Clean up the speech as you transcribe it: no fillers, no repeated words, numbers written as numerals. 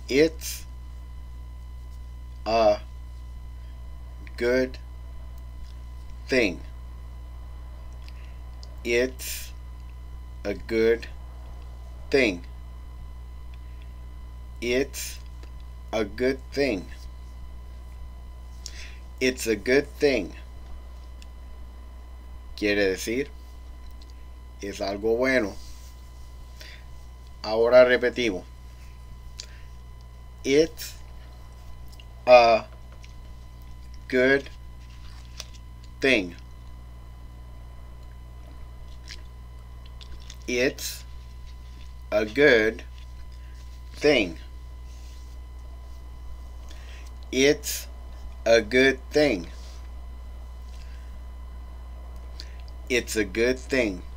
It's a good thing. It's a good thing. It's a good thing. It's a good thing. Quiere decir, es algo bueno. Ahora repetimos. It's a good thing. It's a good thing. It's a good thing. It's a good thing.